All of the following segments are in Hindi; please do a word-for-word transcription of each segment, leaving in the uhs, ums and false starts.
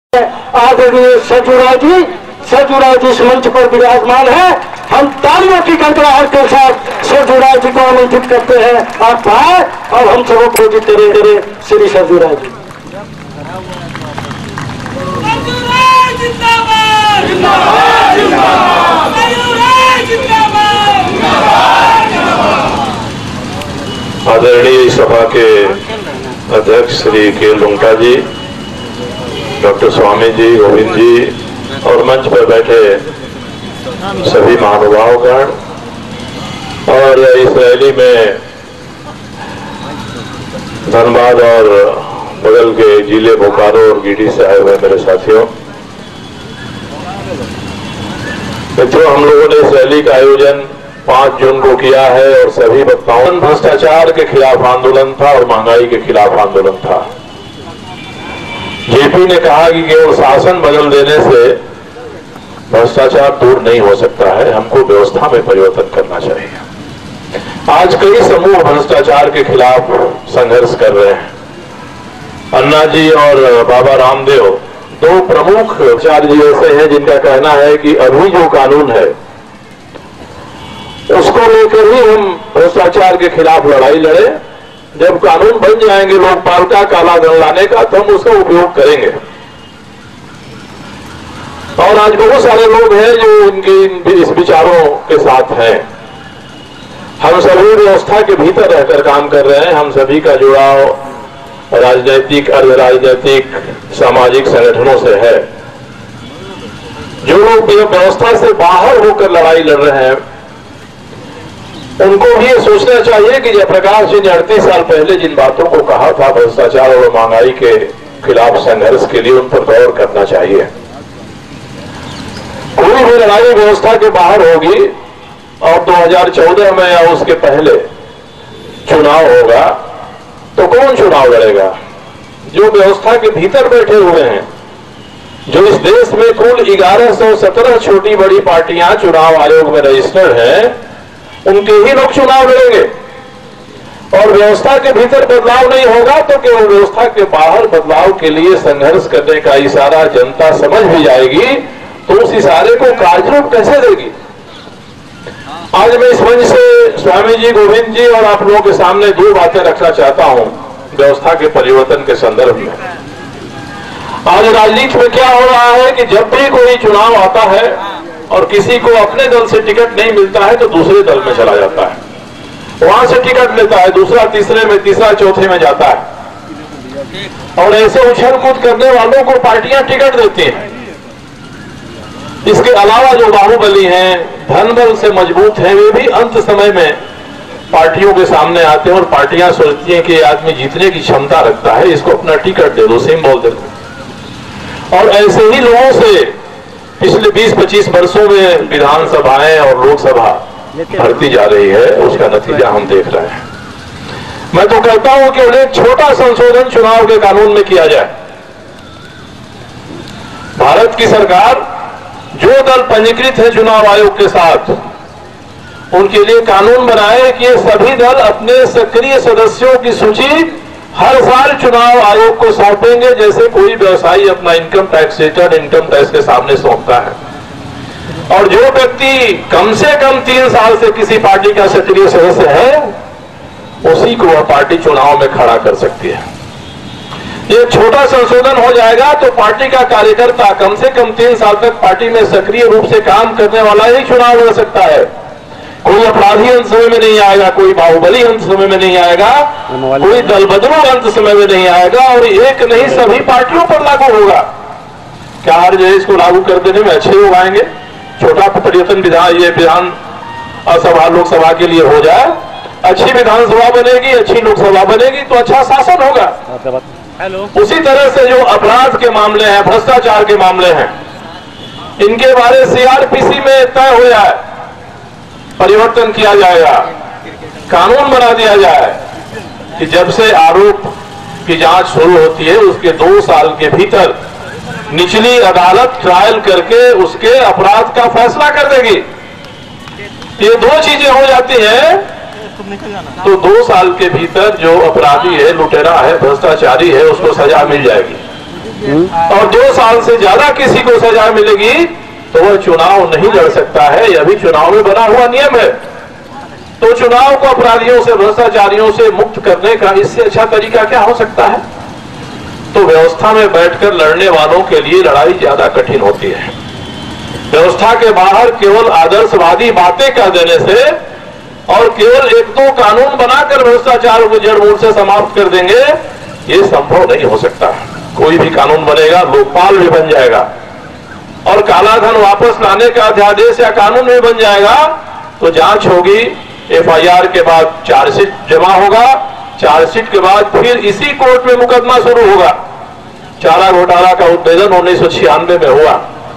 आदरणीय सजुराव जी सजुराव जी इस मंच पर विराजमान है। हम तालियों की गड़गड़ाहट के साथ सजुराव जी को आमंत्रित करते हैं। आप आए और हम सबको प्रोजित करेंगे। श्री सजुराव जी। आदरणीय सभा के अध्यक्ष श्री के लुंका जी, डॉक्टर स्वामी जी, गोविंद जी और मंच पर बैठे सभी महानुभावगण और इस रैली में धनबाद और बगल के जिले बोकारो और गिडी से आए हुए मेरे साथियों, मित्रों, हम लोगों ने इस रैली का आयोजन पांच जून को किया है और सभी वक्ताओं भ्रष्टाचार के खिलाफ आंदोलन था और महंगाई के खिलाफ आंदोलन था। जेपी ने कहा कि केवल शासन बदल देने से भ्रष्टाचार दूर नहीं हो सकता है, हमको व्यवस्था में परिवर्तन करना चाहिए। आज कई समूह भ्रष्टाचार के खिलाफ संघर्ष कर रहे हैं। अन्ना जी और बाबा रामदेव दो प्रमुख आचार्य जी ऐसे हैं जिनका कहना है कि अभी जो कानून है उसको लेकर ही हम भ्रष्टाचार के खिलाफ लड़ाई लड़े। जब कानून बन जाएंगे लोकपाल का काला धन लाने का तो हम उसका उपयोग करेंगे। और आज बहुत सारे लोग हैं जो इनके इस विचारों के साथ हैं। हम सभी व्यवस्था के भीतर रहकर काम कर रहे हैं। हम सभी का जुड़ाव राजनीतिक, अर्ध राजनीतिक, सामाजिक संगठनों से है। जो लोग व्यवस्था से बाहर होकर लड़ाई लड़ रहे हैं उनको भी ये सोचना चाहिए कि जयप्रकाश जी ने अड़तीस साल पहले जिन बातों को कहा था भ्रष्टाचार और महंगाई के खिलाफ संघर्ष के लिए, उन पर गौर करना चाहिए। कोई भी लड़ाई व्यवस्था के बाहर होगी और दो हज़ार चौदह में या उसके पहले चुनाव होगा तो कौन चुनाव लड़ेगा? जो व्यवस्था के भीतर बैठे हुए हैं। जो इस देश में कुल ग्यारह सौ सत्रह छोटी बड़ी पार्टियां चुनाव आयोग में रजिस्टर्ड हैं, उनके ही लोग चुनाव लड़ेंगे। और व्यवस्था के भीतर बदलाव नहीं होगा तो केवल व्यवस्था के बाहर बदलाव के लिए संघर्ष करने का इशारा जनता समझ भी जाएगी तो उस इशारे को कार्यरूप कैसे देगी? आज मैं इस मंच से स्वामी जी, गोविंद जी और आप लोगों के सामने दो बातें रखना चाहता हूं व्यवस्था के परिवर्तन के संदर्भ में। आज राजनीति में क्या हो रहा है कि जब भी कोई चुनाव आता है और किसी को अपने दल से टिकट नहीं मिलता है तो दूसरे दल में चला जाता है, वहां से टिकट लेता है, दूसरा तीसरे में, तीसरा चौथे में जाता है और ऐसे उछल कूद करने वालों को पार्टियां टिकट देती हैं। इसके अलावा जो बाहुबली हैं, धन बल से मजबूत हैं, वे भी अंत समय में पार्टियों के सामने आते हैं और पार्टियां सोचती हैं कि ये आदमी जीतने की क्षमता रखता है, इसको अपना टिकट दे दो, सिंबल दे दो। और ऐसे ही लोगों से पिछले बीस पच्चीस वर्षों में विधानसभाएं और लोकसभा भरती जा रही है, उसका नतीजा हम देख रहे हैं। मैं तो कहता हूं कि उन्हें छोटा संशोधन चुनाव के कानून में किया जाए। भारत की सरकार जो दल पंजीकृत है चुनाव आयोग के साथ, उनके लिए कानून बनाए कि ये सभी दल अपने सक्रिय सदस्यों की सूची हर साल चुनाव आयोग को सौंपेंगे, जैसे कोई व्यवसायी अपना income tax return income tax के सामने सौंपता है। और जो व्यक्ति कम से कम तीन साल से किसी पार्टी का सक्रिय सदस्य है, उसी को वह पार्टी चुनाव में खड़ा कर सकती है। ये छोटा संशोधन हो जाएगा तो पार्टी का कार्यकर्ता कम से कम तीन साल तक पार्टी में सक्रिय रूप से काम करने वाला ही चुनाव लड़ सकता है। कोई अपराधी अंत समय में नहीं आएगा, कोई बाहुबली अंत समय में नहीं आएगा, कोई दलबदलू अंत समय में नहीं आएगा और एक नहीं सभी पार्टियों पर लागू होगा। क्या हर जगह इसको लागू कर देने में अच्छे लोग आएंगे? छोटा परिवर्तन विधान ये विधान सभा लोकसभा के लिए हो जाए, अच्छी विधानसभा बनेगी, अच्छी लोकसभा बनेगी तो अच्छा शासन होगा। उसी तरह से जो अपराध के मामले हैं, भ्रष्टाचार के मामले हैं, इनके बारे सीआरपीसी में तय हो जाए, परिवर्तन किया जाएगा, कानून बना दिया जाए कि जब से आरोप की जांच शुरू होती है उसके दो साल के भीतर निचली अदालत ट्रायल करके उसके अपराध का फैसला कर देगी। ये दो चीजें हो जाती हैं तो दो साल के भीतर जो अपराधी है, लुटेरा है, भ्रष्टाचारी है, उसको सजा मिल जाएगी। और दो साल से ज्यादा किसी को सजा मिलेगी तो वह चुनाव नहीं लड़ सकता है। यह भी चुनाव में बना हुआ नियम है। तो चुनाव को अपराधियों से, भ्रष्टाचारियों से मुक्त करने का इससे अच्छा तरीका क्या हो सकता है? तो व्यवस्था में बैठकर लड़ने वालों के लिए लड़ाई ज्यादा कठिन होती है। व्यवस्था के बाहर केवल आदर्शवादी बातें कर देने से और केवल एक दो कानून बनाकर भ्रष्टाचार को जड़ मूल से समाप्त कर देंगे, ये संभव नहीं हो सकता। कोई भी कानून बनेगा, लोकपाल भी बन जाएगा और काला धन वापस लाने का अध्यादेश या कानून भी बन जाएगा, तो जांच होगी, एफ आई आर के बाद चार्जशीट जमा होगा, चार्जशीट के बाद फिर इसी कोर्ट में मुकदमा शुरू होगा। चारा घोटाला का उद्भेदन उन्नीस सौ छियानवे में हुआ।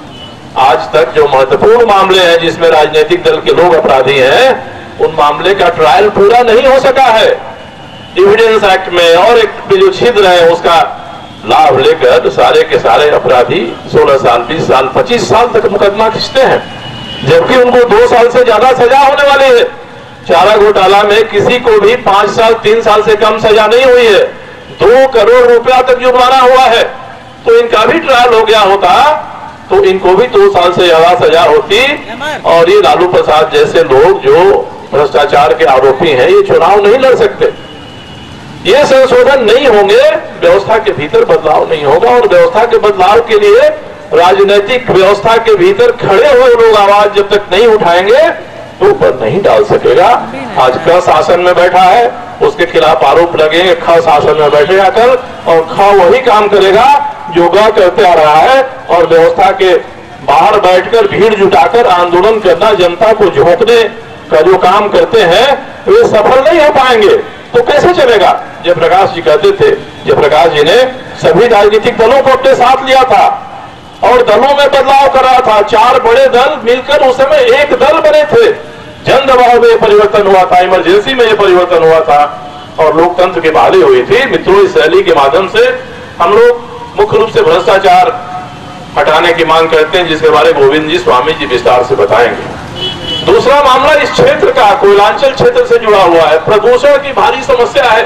आज तक जो महत्वपूर्ण मामले हैं जिसमें राजनीतिक दल के लोग अपराधी हैं, उन मामले का ट्रायल पूरा नहीं हो सका है। एविडेंस एक्ट में और एक जो छिद्र है उसका लाभ लेकर सारे के सारे अपराधी सोलह साल, बीस साल, पच्चीस साल तक मुकदमा खींचते हैं, जबकि उनको दो साल से ज्यादा सजा होने वाली है। चारा घोटाला में किसी को भी पांच साल, तीन साल से कम सजा नहीं हुई है। दो करोड़ रुपया तक जुर्माना हुआ है। तो इनका भी ट्रायल हो गया होता तो इनको भी दो साल से ज्यादा सजा होती और ये लालू प्रसाद जैसे लोग जो भ्रष्टाचार के आरोपी हैं, ये चुनाव नहीं लड़ सकते। ये संशोधन नहीं होंगे, व्यवस्था के भीतर बदलाव नहीं होगा और व्यवस्था के बदलाव के लिए राजनीतिक व्यवस्था के भीतर खड़े हुए लोग आवाज जब तक नहीं उठाएंगे तो ऊपर नहीं डाल सकेगा। आज क शासन में बैठा है, उसके खिलाफ आरोप लगेंगे, ख शासन में बैठेगा कल और ख वही काम करेगा जो ग करते आ रहा है। और व्यवस्था के बाहर बैठकर भीड़ जुटाकर आंदोलन करना, जनता को झोंकने का जो काम करते हैं, वे सफल नहीं हो पाएंगे। तो कैसे चलेगा? जयप्रकाश जी कहते थे, जयप्रकाश जी ने सभी राजनीतिक दलों को अपने साथ लिया था और दलों में बदलाव करा था। चार बड़े दल मिलकर उस समय एक दल बने थे। जन दबाव में परिवर्तन हुआ था, इमरजेंसी में यह परिवर्तन हुआ था और लोकतंत्र की बहाली हुई थी। मित्रों, इस रैली के माध्यम से हम लोग मुख्य रूप से भ्रष्टाचार हटाने की मांग करते हैं, जिसके बारे में गोविंद जी, स्वामी जी विस्तार से बताएंगे। दूसरा मामला इस क्षेत्र का कोयलांचल क्षेत्र से जुड़ा हुआ है। प्रदूषण की भारी समस्या है।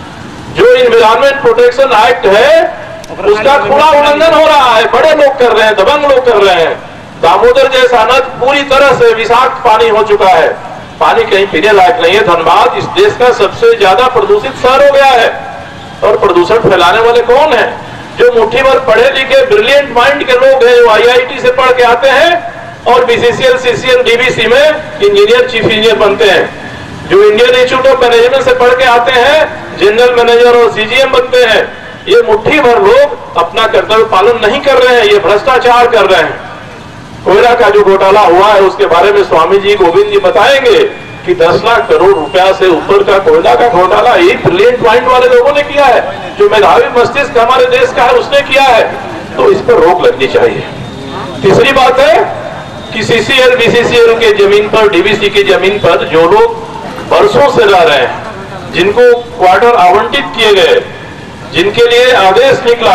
जो इन्वायरमेंट प्रोटेक्शन एक्ट है उसका खुला उल्लंघन हो रहा है। बड़े लोग कर रहे हैं, दबंग लोग कर रहे हैं। दामोदर जैसा नद पूरी तरह से विषाक्त पानी हो चुका है। पानी कहीं पीने लायक नहीं है। धनबाद इस देश का सबसे ज्यादा प्रदूषित शहर हो गया है। और प्रदूषण फैलाने वाले कौन है? जो मुट्ठी भर पढ़े लिखे ब्रिलियंट माइंड के लोग हैं, जो आई आई टी से पढ़ के आते हैं और B C C L, C C L, D B C में इंजीनियर, चीफ इंजीनियर बनते हैं। जो इंडियन इंस्टीट्यूट ऑफ मैनेजमेंट से पढ़ के आते हैं, जनरल मैनेजर और सी जी एम बनते हैं। ये मुट्ठी भर लोग अपना कर्तव्य पालन नहीं कर रहे हैं, ये भ्रष्टाचार कर रहे हैं। कोयला का जो घोटाला हुआ है उसके बारे में स्वामी जी, गोविंद जी बताएंगे कि दस लाख करोड़ रुपया से ऊपर का कोयला का घोटाला एक ब्रिलियंट माइंड वाले लोगों ने किया है, जो मेधावी मस्तिष्क हमारे देश का है उसने किया है। तो इस पर रोक लगनी चाहिए। तीसरी बात है कि C C L, B C C L के जमीन पर, डी बी सी की जमीन पर जो लोग वर्षों से रह रहे हैं, जिनको क्वार्टर आवंटित किए गए, जिनके लिए आदेश निकला,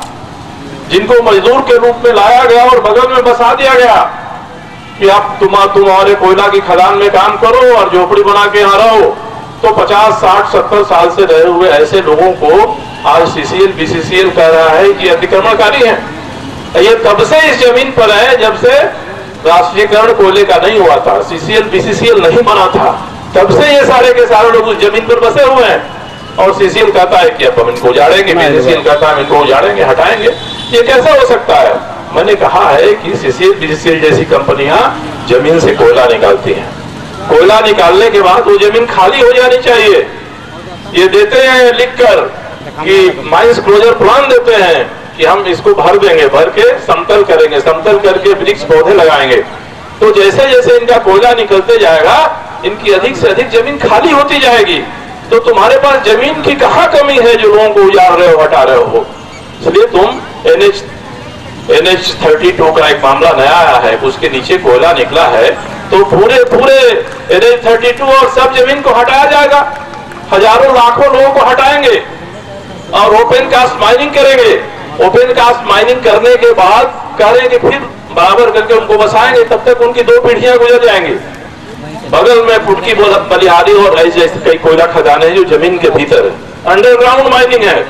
जिनको मजदूर के रूप में लाया गया और बगल में बसा दिया गया कि आप तुम तुम्हारे कोयला की खदान में काम करो और झोपड़ी बना के यहाँ रहो, तो पचास, साठ, सत्तर साल से रहे हुए ऐसे लोगों को आज C C L, B C C L कह रहा है कि अतिक्रमणकारी हैं। ये तब से इस जमीन पर है जब से राष्ट्रीयकरण कोयले का नहीं हुआ था, C C L, B C C L नहीं बना था, तब से ये सारे के सारे लोग उस जमीन पर बसे हुए हैं। और सी सी एल कहता है कि अब हम इनको उजाड़ेंगे, बी सी सी एल कहता है हम इनको उजाड़ेंगे, हटाएंगे। ये कैसे हो सकता है? मैंने कहा है कि C C L, B C C L जैसी कंपनियां जमीन से कोयला निकालती हैं। कोयला निकालने के बाद वो जमीन खाली हो जानी चाहिए। ये देते हैं लिखकर कि माइंस क्लोजर प्लान देते हैं कि हम इसको भर देंगे, भर के समतल करेंगे, समतल करके वृक्ष पौधे लगाएंगे। तो जैसे जैसे इनका कोयला निकलते जाएगा, इनकी अधिक से अधिक जमीन खाली होती जाएगी। तो तुम्हारे पास जमीन की कहाँ कमी है जो लोगों को उजाड़ रहे हो, हटा रहे हो? इसलिए तुम N H N H thirty two का एक मामला नया आया है, उसके नीचे कोयला निकला है, तो पूरे पूरे एन एच थर्टी टू और सब जमीन को हटाया जाएगा। हजारों लाखों लोगों को हटाएंगे और ओपन कास्ट माइनिंग करेंगे। ओपन कास्ट माइनिंग करने के बाद करेंगे, फिर बराबर करके उनको बसाएंगे, तब तक उनकी दो पीढ़ियां गुजर जाएंगी। बगल में फुटकी बलिहारी और ऐसे कई कोयला खदाने हैं जो जमीन के भीतर है, अंडरग्राउंड माइनिंग है।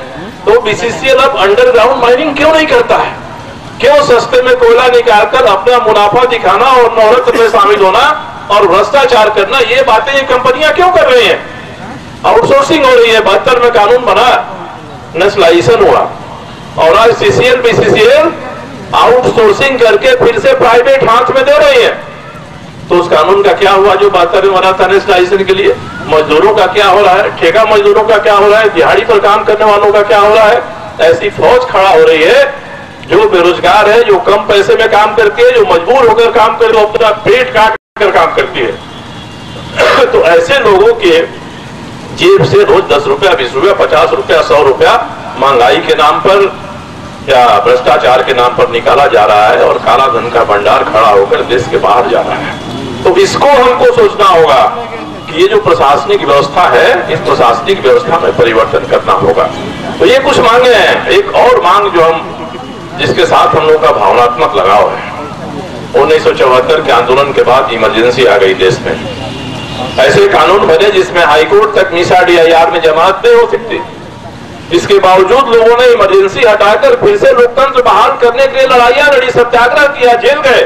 तो बीसीसीएल अब अंडरग्राउंड माइनिंग क्यों नहीं करता है? क्यों सस्ते में कोयला निकालकर अपना मुनाफा दिखाना और नौरत में शामिल होना और भ्रष्टाचार करना, ये बातें ये कंपनियां क्यों कर रही हैं? आउटसोर्सिंग हो रही है। बहत्तर में कानून बना, नेशनलाइजेशन हुआ और आज सीसीएल बीसीसीएल आउटसोर्सिंग करके फिर से प्राइवेट हाथ में दे रही है। तो उस कानून का क्या हुआ जो बहत्तर में बना था नेशनलाइजेशन के लिए? मजदूरों का क्या हो रहा है? ठेका मजदूरों का क्या हो रहा है? दिहाड़ी पर काम करने वालों का क्या हो रहा है? ऐसी फौज खड़ा हो रही है जो बेरोजगार है, जो कम पैसे में काम करती है, जो मजबूर होकर काम कर, अपना पेट काट कर काम करती है। तो ऐसे लोगों के जेब से रोज दस रुपया, बीस रुपया, पचास रुपया, सौ रुपया महंगाई के नाम पर या भ्रष्टाचार के नाम पर निकाला जा रहा है और काला धन का भंडार खड़ा होकर देश के बाहर जा रहा है। तो इसको हमको सोचना होगा कि ये जो प्रशासनिक व्यवस्था है, इस प्रशासनिक व्यवस्था में परिवर्तन करना होगा। तो ये कुछ मांगे हैं। एक और मांग जो हम जिसके साथ हम लोग का भावनात्मक लगाव है, उन्नीस सौ चौहत्तर के आंदोलन के बाद इमरजेंसी आ गई देश में। ऐसे कानून बने जिसमें हाईकोर्ट तक मीसा डीआईआर में जमानत नहीं हो सकती। इसके बावजूद लोगों ने इमरजेंसी हटाकर फिर से लोकतंत्र बहाल करने के लिए लड़ाइयां लड़ी, सत्याग्रह किया, जेल गए।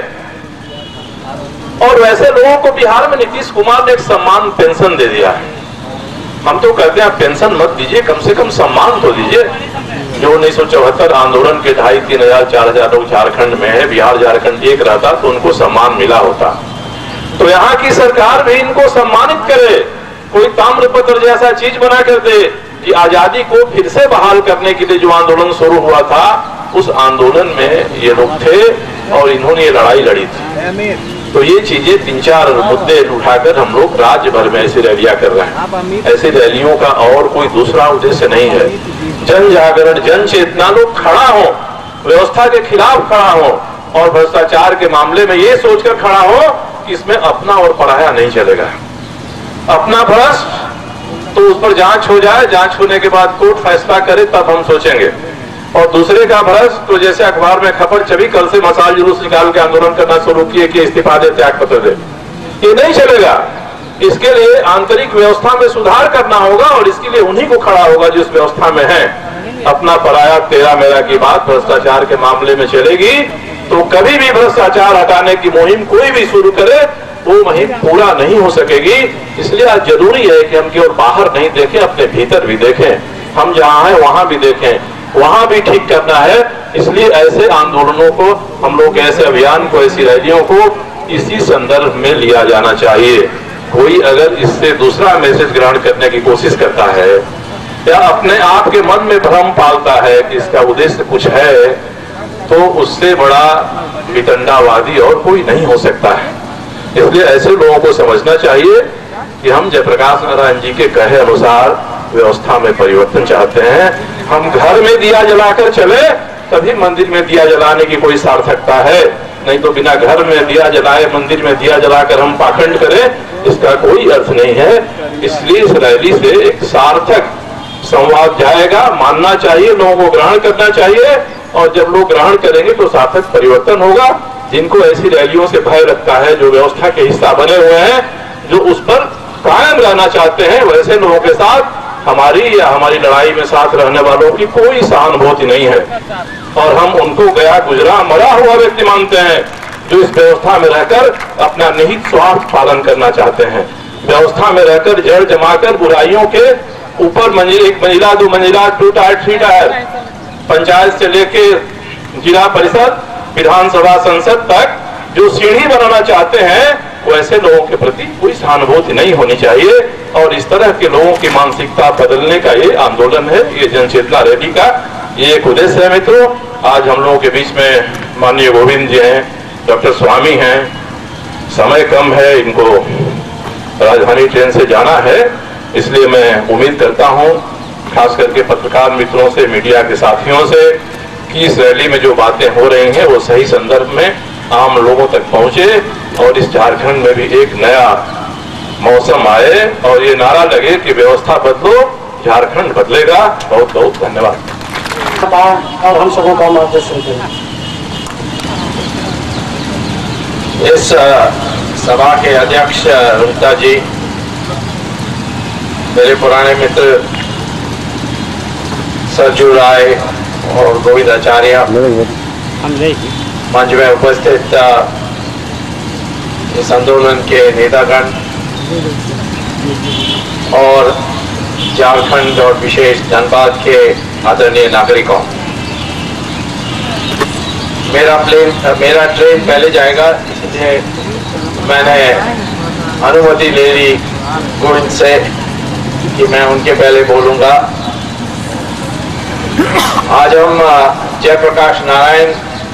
और वैसे लोगों को बिहार में नीतीश कुमार ने एक सम्मान पेंशन दे दिया है। हम तो कहते हैं पेंशन मत दीजिए, कम से कम सम्मान तो दीजिए। जो उन्नीस सौ चौहत्तर आंदोलन के ढाई तीन हजार चार हजार लोग झारखंड में है, बिहार झारखंड एक रहता तो उनको सम्मान मिला होता। तो यहाँ की सरकार भी इनको सम्मानित करे, कोई ताम्रपत्र जैसा चीज बना कर दे कि आजादी को फिर से बहाल करने के लिए जो आंदोलन शुरू हुआ था, उस आंदोलन में ये लोग थे और इन्होंने ये लड़ाई लड़ी थी। तो ये चीजें तीन चार मुद्दे उठाकर हम लोग राज्य भर में ऐसी रैलियां कर रहे हैं। ऐसी रैलियों का और कोई दूसरा उद्देश्य नहीं है। जन जागरण, जन चेतना, लोग खड़ा हो, व्यवस्था के खिलाफ खड़ा हो और भ्रष्टाचार के मामले में ये सोचकर खड़ा हो कि इसमें अपना और पराया नहीं चलेगा। अपना भ्रष्ट तो उस पर जांच हो जाए, जांच होने के बाद कोर्ट फैसला करे तब हम सोचेंगे। और दूसरे का भ्रष्ट तो जैसे अखबार में खबर छपी, कल से मसाल जुलूस निकाल के आंदोलन करना शुरू किए कि इस्तीफा दे, त्याग पत्र दे, ये नहीं चलेगा। इसके लिए आंतरिक व्यवस्था में सुधार करना होगा और इसके लिए उन्हीं को खड़ा होगा जो इस व्यवस्था में है। अपना पराया तेरा मेरा की बात भ्रष्टाचार के मामले में चलेगी तो कभी भी भ्रष्टाचार हटाने की मुहिम कोई भी शुरू करे वो मुहिम पूरा नहीं हो सकेगी। इसलिए आज जरूरी है कि हम केवल बाहर नहीं देखें, अपने भीतर भी देखें। हम जहाँ हैं वहां भी देखें, वहां भी ठीक करना है। इसलिए ऐसे आंदोलनों को, हम लोग ऐसे अभियान को, ऐसी रैलियों को इसी संदर्भ में लिया जाना चाहिए। कोई अगर इससे दूसरा मैसेज ग्रहण करने की कोशिश करता है या अपने आप के मन में भ्रम पालता है कि इसका उद्देश्य कुछ है, तो उससे बड़ा वितंडावादी और कोई नहीं हो सकता है। इसलिए ऐसे लोगों को समझना चाहिए कि हम जयप्रकाश नारायण जी के कहे अनुसार व्यवस्था में परिवर्तन चाहते हैं। हम घर में दिया जलाकर चले तभी मंदिर में दिया जलाने की कोई सार्थकता है, नहीं तो बिना घर में दिया जलाए मंदिर में दिया जलाकर हम पाखंड करें, इसका कोई अर्थ नहीं है। इसलिए इस रैली से एक सार्थक संवाद जाएगा, मानना चाहिए, लोगों को ग्रहण करना चाहिए और जब लोग ग्रहण करेंगे तो सार्थक परिवर्तन होगा। जिनको ऐसी रैलियों से भय लगता है, जो व्यवस्था के हिस्सा बने हुए हैं, जो उस पर कायम रहना चाहते हैं, वैसे लोगों के साथ हमारी या हमारी लड़ाई में साथ रहने वालों की कोई सहानुभूति नहीं है और हम उनको गया गुजरा मरा हुआ व्यक्ति मानते हैं जो इस व्यवस्था में रहकर अपना निहित स्वार्थ पालन करना चाहते हैं। व्यवस्था में रहकर जड़ जमाकर बुराइयों के ऊपर मंजिल, एक मंजिला, दो मंजिला, two tier, three tier, panchayat से लेके जिला परिषद, विधानसभा, संसद तक जो सीढ़ी बनाना चाहते हैं, वैसे लोगों के प्रति कोई सहानुभूति नहीं होनी चाहिए। और इस तरह के लोगों की मानसिकता बदलने का ये आंदोलन है, ये जनचेतना रैली का ये एक उद्देश्य है। मित्रों, आज हम लोगों के बीच में माननीय गोविंद जी हैं, डॉक्टर स्वामी हैं, समय कम है, इनको राजधानी ट्रेन से जाना है, इसलिए मैं उम्मीद करता हूं खास करके पत्रकार मित्रों से, मीडिया के साथियों से कि इस रैली में जो बातें हो रही हैं वो सही संदर्भ में आम लोगों तक पहुंचे और इस झारखंड में भी एक नया मौसम आए और ये नारा लगे कि व्यवस्था बदलो, झारखंड बदलेगा। बहुत बहुत धन्यवाद। और हम सबों का मार्गदर्शन करें। इस सभा के अध्यक्ष रुंता जी, मेरे पुराने मित्र सरजू राय और गोविंद आचार्य, मंच में उपस्थित इस आंदोलन के नेतागण और झारखंड और विशेष धनबाद के आदरणीय नागरिकों, मेरा प्लेन मेरा ट्रेन पहले जाएगा, इसलिए मैंने अनुमति ले ली गोविंद से कि मैं उनके पहले बोलूंगा। आज हम जयप्रकाश नारायण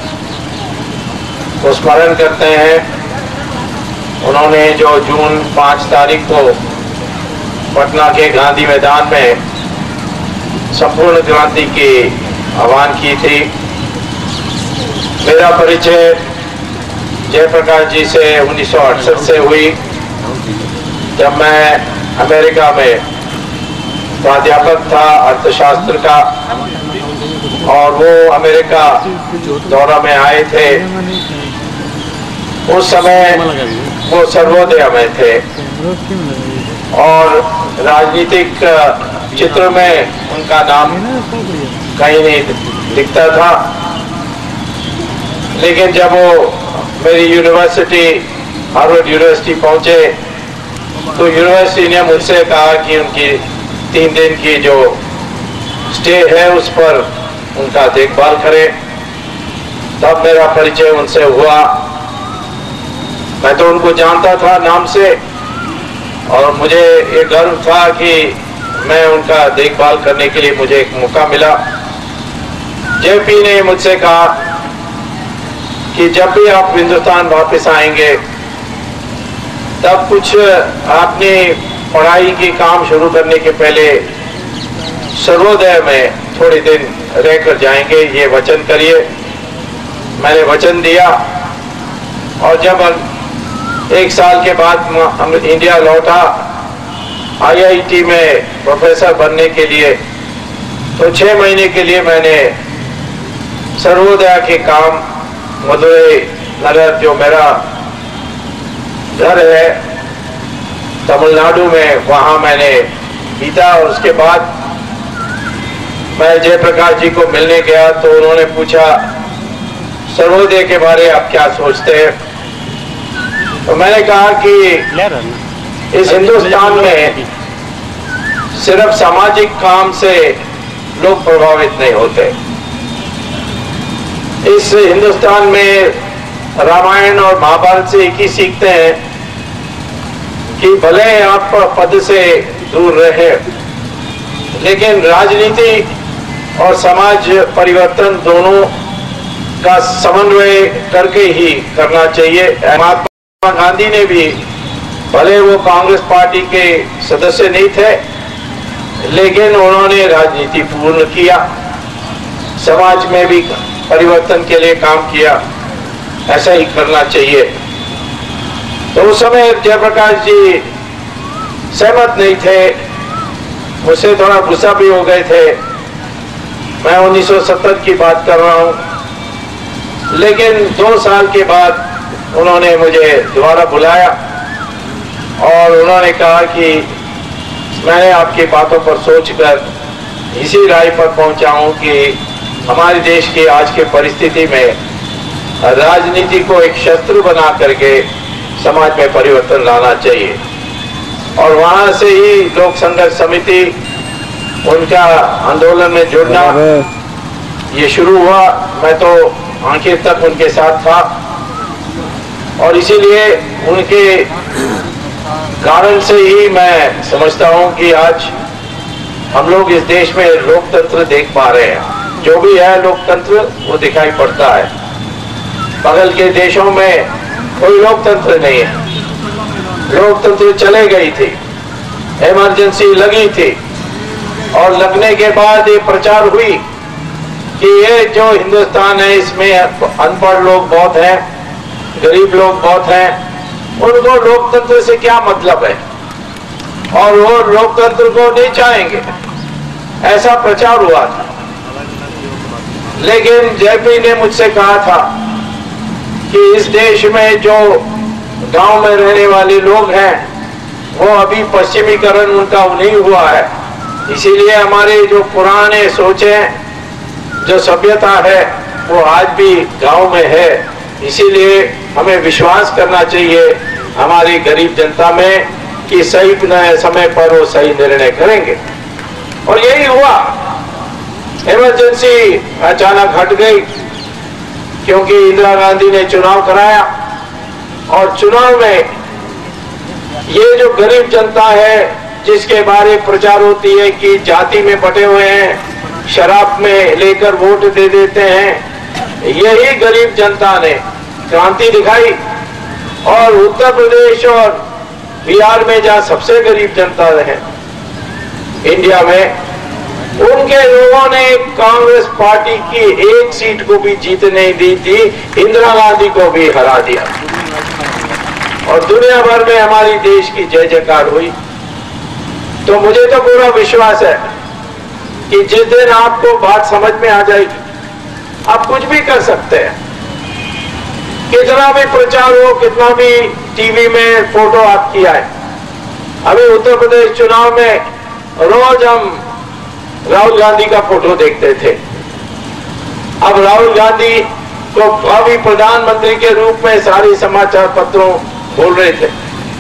को स्मरण करते हैं। उन्होंने जो जून पाँच तारीख को पटना के गांधी मैदान में संपूर्ण क्रांति की आह्वान की थी। मेरा परिचय जयप्रकाश जी से उन्नीस सौ अड़सठ से हुई, जब मैं अमेरिका में प्राध्यापक था अर्थशास्त्र का, और वो अमेरिका दौरा में आए थे। उस समय वो सर्वोदय में थे और राजनीतिक चित्र में उनका नाम कहीं नहीं दिखता था। लेकिन जब वो मेरी यूनिवर्सिटी हार्वर्ड यूनिवर्सिटी पहुंचे तो यूनिवर्सिटी ने मुझसे कहा कि उनकी तीन दिन की जो स्टे है उस पर उनका देखभाल करें। तब मेरा परिचय उनसे हुआ। मैं तो उनको जानता था नाम से, और मुझे ये गर्व था कि मैं उनका देखभाल करने के लिए मुझे एक मौका मिला। जेपी ने मुझसे कहा कि जब भी आप हिंदुस्तान वापस आएंगे तब कुछ आपने पढ़ाई की काम शुरू करने के पहले सर्वोदय में थोड़े दिन रहकर जाएंगे, ये वचन करिए। मैंने वचन दिया, और जब एक साल के बाद हम इंडिया लौटा आईआईटी में प्रोफेसर बनने के लिए, तो छह महीने के लिए मैंने सर्वोदय के काम मदुरई नगर, जो मेरा घर है तमिलनाडु में, वहां मैंने बीता। और उसके बाद मैं जयप्रकाश जी को मिलने गया तो उन्होंने पूछा सर्वोदय के बारे आप क्या सोचते हैं। तो मैंने कहा कि इस हिंदुस्तान में सिर्फ सामाजिक काम से लोग प्रभावित नहीं होते। इस हिंदुस्तान में रामायण और महाभारत से एक ही सीखते हैं कि भले आप पद से दूर रहे, लेकिन राजनीति और समाज परिवर्तन दोनों का समन्वय करके ही करना चाहिए। महात्मा गांधी ने भी, भले वो कांग्रेस पार्टी के सदस्य नहीं थे, लेकिन उन्होंने राजनीति पूर्ण किया, समाज में भी परिवर्तन के लिए काम किया। ऐसा ही करना चाहिए। तो उस समय जयप्रकाश जी सहमत नहीं थे, मुझसे थोड़ा गुस्सा भी हो गए थे। मैं उन्नीस सौ सत्तर की बात कर रहा हूं। लेकिन दो साल के बाद उन्होंने मुझे दोबारा बुलाया और उन्होंने कहा कि मैंने आपकी बातों पर सोचकर इसी राय पर पहुंचा हूं कि हमारे देश की आज की परिस्थिति में राजनीति को एक शस्त्र बना करके समाज में परिवर्तन लाना चाहिए। और वहां से ही लोक संघर्ष समिति, उनका आंदोलन में जुड़ना ये शुरू हुआ। मैं तो आखिर तक उनके साथ था, और इसीलिए उनके कारण से ही मैं समझता हूं कि आज हम लोग इस देश में लोकतंत्र देख पा रहे हैं। जो भी है लोकतंत्र वो दिखाई पड़ता है। बगल के देशों में कोई लोकतंत्र नहीं है। लोकतंत्र चले गई थी, इमरजेंसी लगी थी, और लगने के बाद ये प्रचार हुई कि ये जो हिंदुस्तान है इसमें अनपढ़ लोग बहुत हैं, गरीब लोग बहुत हैं, उनको लोकतंत्र से क्या मतलब है, और वो लोकतंत्र को नहीं चाहेंगे, ऐसा प्रचार हुआ था। लेकिन जेपी ने मुझसे कहा था कि इस देश में जो गांव में रहने वाले लोग हैं वो अभी पश्चिमीकरण उनका नहीं हुआ है, इसीलिए हमारे जो पुराने सोचें, जो सभ्यता है, वो आज भी गांव में है। इसीलिए हमें विश्वास करना चाहिए हमारी गरीब जनता में कि सही समय पर वो सही निर्णय करेंगे। और यही हुआ। इमरजेंसी अचानक हट गई क्योंकि इंदिरा गांधी ने चुनाव कराया, और चुनाव में ये जो गरीब जनता है जिसके बारे प्रचार होती है कि जाति में बटे हुए हैं, शराब में लेकर वोट दे देते हैं, यही गरीब जनता ने क्रांति दिखाई। और उत्तर प्रदेश और बिहार में जहां सबसे गरीब जनता है इंडिया में, उनके लोगों ने कांग्रेस पार्टी की एक सीट को भी जीतने नहीं दी थी, इंदिरा गांधी को भी हरा दिया। और दुनिया भर में हमारी देश की जय जयकार हुई। तो मुझे तो पूरा विश्वास है कि जिस दिन आपको बात समझ में आ जाएगी, आप कुछ भी कर सकते हैं। कितना भी प्रचार हो, कितना भी टीवी में फोटो आपकी आए। अभी उत्तर प्रदेश चुनाव में रोज हम राहुल गांधी का फोटो देखते थे। अब राहुल गांधी को भावी प्रधानमंत्री के रूप में सारे समाचार पत्रों बोल रहे थे,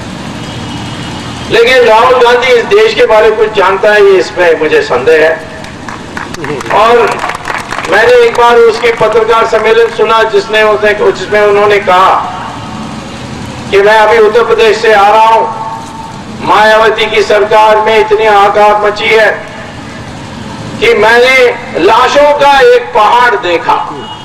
लेकिन राहुल गांधी इस देश के बारे में कुछ जानता है, ये इसमें मुझे संदेह है। और मैंने एक बार उसकी पत्रकार सम्मेलन सुना जिसने जिसमें उन्होंने कहा कि मैं अभी उत्तर प्रदेश से आ रहा हूं, मायावती की सरकार में इतनी हाहाकार मची है कि मैंने लाशों का एक पहाड़ देखा।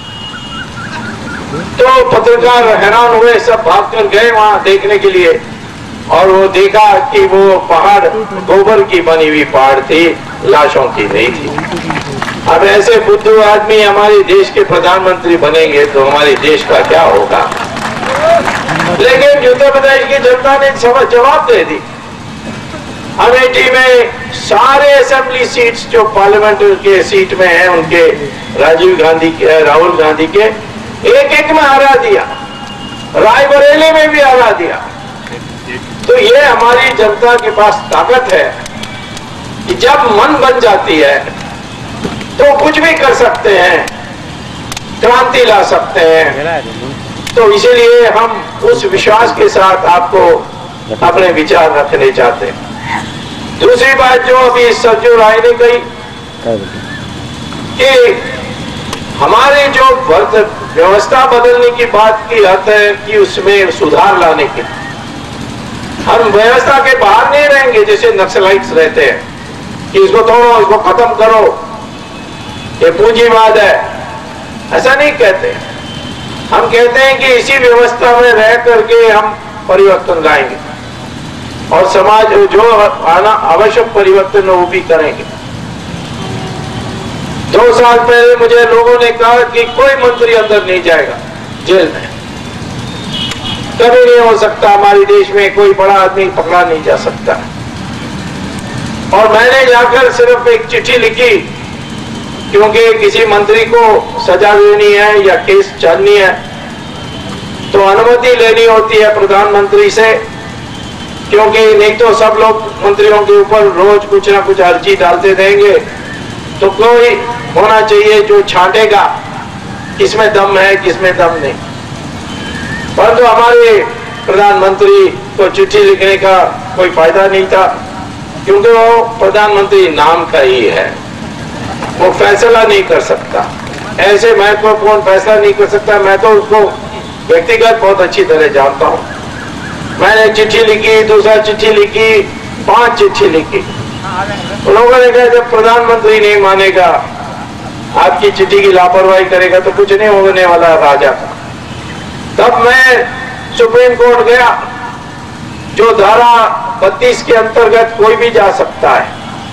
तो पत्रकार हैरान हुए, सब भागकर गए वहां देखने के लिए, और वो देखा कि वो पहाड़ गोबर की बनी हुई पहाड़ थी, लाशों की नहीं थी। अब ऐसे बुद्धू आदमी हमारे देश के प्रधानमंत्री बनेंगे तो हमारे देश का क्या होगा। लेकिन उत्तर प्रदेश की जनता ने जवाब दे दी। अमेठी में सारे असेंबली सीट्स जो पार्लियामेंट के सीट में हैं उनके, राजीव गांधी के, राहुल गांधी के, एक एक में हरा दिया। रायबरेली में भी हरा दिया। तो ये हमारी जनता के पास ताकत है कि जब मन बन जाती है तो कुछ भी कर सकते हैं, क्रांति ला सकते हैं। तो इसीलिए हम उस विश्वास के साथ आपको अपने विचार रखने चाहते हैं। दूसरी बात जो अभी सरजू राय ने कही कि हमारे जो व्यवस्था बदलने की बात की हद है कि उसमें सुधार लाने की, हम व्यवस्था के बाहर नहीं रहेंगे जैसे नक्सलाइट्स रहते हैं कि इसको तोड़ो, इसको खत्म करो, ये पूंजीवाद है। ऐसा नहीं कहते। हम कहते हैं कि इसी व्यवस्था में रह करके हम परिवर्तन लाएंगे और समाज जो आना आवश्यक परिवर्तन वो भी करेंगे। दो साल पहले मुझे लोगों ने कहा कि कोई मंत्री अंदर नहीं जाएगा जेल में, कभी नहीं हो सकता, हमारे देश में कोई बड़ा आदमी पकड़ा नहीं जा सकता। और मैंने जाकर सिर्फ एक चिट्ठी लिखी, क्योंकि किसी मंत्री को सजा देनी है या केस चलनी है तो अनुमति लेनी होती है प्रधानमंत्री से, क्योंकि नहीं तो सब लोग मंत्रियों के ऊपर रोज कुछ ना कुछ अर्जी डालते रहेंगे। तो कोई होना चाहिए जो छांटेगा किसमें दम है किसमें दम नहीं। परंतु तो हमारे प्रधानमंत्री को चिट्ठी लिखने का कोई फायदा नहीं था, क्योंकि वो प्रधानमंत्री नाम का ही है, वो फैसला नहीं कर सकता, ऐसे महत्वपूर्ण फैसला नहीं कर सकता। मैं तो उसको व्यक्तिगत बहुत अच्छी तरह जानता हूँ। मैंने चिट्ठी लिखी, दूसरा चिट्ठी लिखी, पांच चिट्ठी लिखी। लोगों ने कहा जब प्रधानमंत्री नहीं मानेगा, आपकी चिट्ठी की लापरवाही करेगा तो कुछ नहीं होने वाला राजा का। तब मैं सुप्रीम कोर्ट गया, जो धारा बत्तीस के अंतर्गत कोई भी जा सकता है।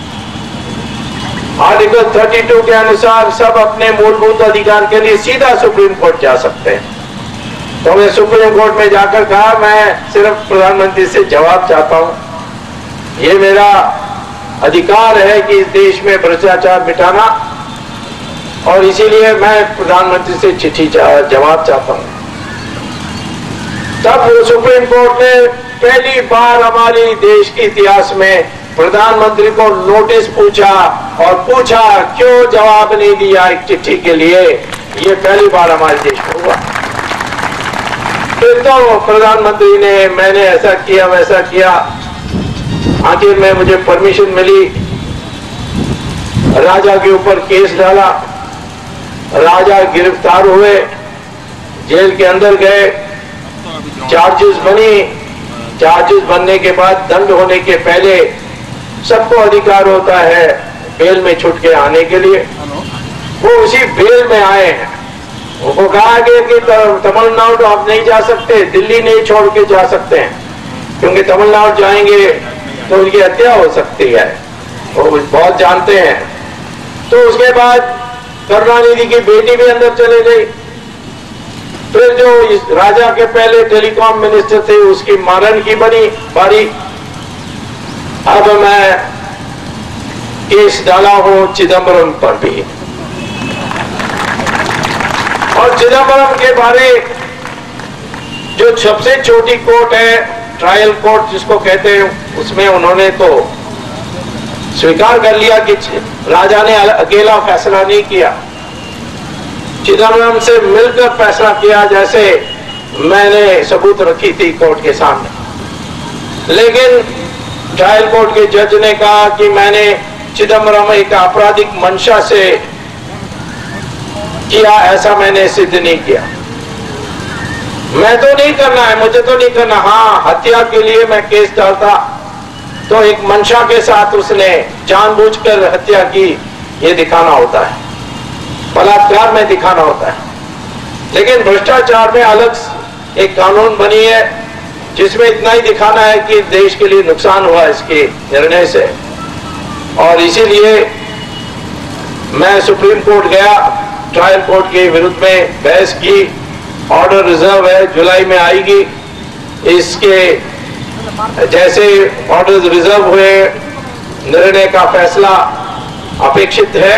आर्टिकल बत्तीस के अनुसार सब अपने मूलभूत अधिकार के लिए सीधा सुप्रीम कोर्ट जा सकते हैं। तो मैं सुप्रीम कोर्ट में जाकर कहा मैं सिर्फ प्रधानमंत्री से जवाब चाहता हूं, ये मेरा अधिकार है कि इस देश में भ्रष्टाचार मिटाना, और इसीलिए मैं प्रधानमंत्री से चिट्ठी जवाब चाहता हूं। तब सुप्रीम कोर्ट ने पहली बार हमारे देश के इतिहास में प्रधानमंत्री को नोटिस पूछा और पूछा क्यों जवाब नहीं दिया एक चिट्ठी के लिए। ये पहली बार हमारे देश में हुआ। फिर तो प्रधानमंत्री ने मैंने ऐसा किया वैसा किया, आखिर में मुझे परमिशन मिली, राजा के ऊपर केस डाला, राजा गिरफ्तार हुए, जेल के अंदर गए, चार्जेस बनी, चार्जेस बनने के बाद दंड होने के पहले सबको अधिकार होता है बेल में छूट के आने के लिए। वो उसी बेल में आए हैं। उनको कहा गया कि तमिलनाडु आप नहीं जा सकते, दिल्ली नहीं छोड़ के जा सकते हैं, क्योंकि तमिलनाडु जाएंगे तो उनकी हत्या हो सकती है, वो बहुत जानते हैं। तो उसके बाद करुणानिधि की बेटी भी अंदर चले गई। फिर जो इस राजा के पहले टेलीकॉम मिनिस्टर थे उसकी मारन की बनी बारी। अब मैं केस डाला हूं चिदम्बरम पर भी, और चिदम्बरम के बारे जो सबसे छोटी कोर्ट है, ट्रायल कोर्ट जिसको कहते हैं, उसमें उन्होंने तो स्वीकार कर लिया कि राजा ने अकेला फैसला नहीं किया, चिदम्बरम से मिलकर फैसला किया, जैसे मैंने सबूत रखी थी कोर्ट के सामने। लेकिन ट्रायल कोर्ट के जज ने कहा कि मैंने चिदम्बरम एक आपराधिक मंशा से किया, ऐसा मैंने सिद्ध नहीं किया। मैं तो नहीं करना है, मुझे तो नहीं करना। हाँ, हत्या के लिए मैं केस डालता तो एक मंशा के साथ उसने जानबूझकर हत्या की, ये दिखाना होता है, बलात्कार में दिखाना होता है। लेकिन भ्रष्टाचार में अलग एक कानून बनी है जिसमें इतना ही दिखाना है कि देश के लिए नुकसान हुआ इसके निर्णय से। और इसीलिए मैं सुप्रीम कोर्ट गया, ट्रायल कोर्ट के विरुद्ध में बहस की। ऑर्डर रिजर्व है, जुलाई में आएगी। इसके जैसे ऑर्डर रिजर्व हुए, निर्णय का फैसला अपेक्षित है।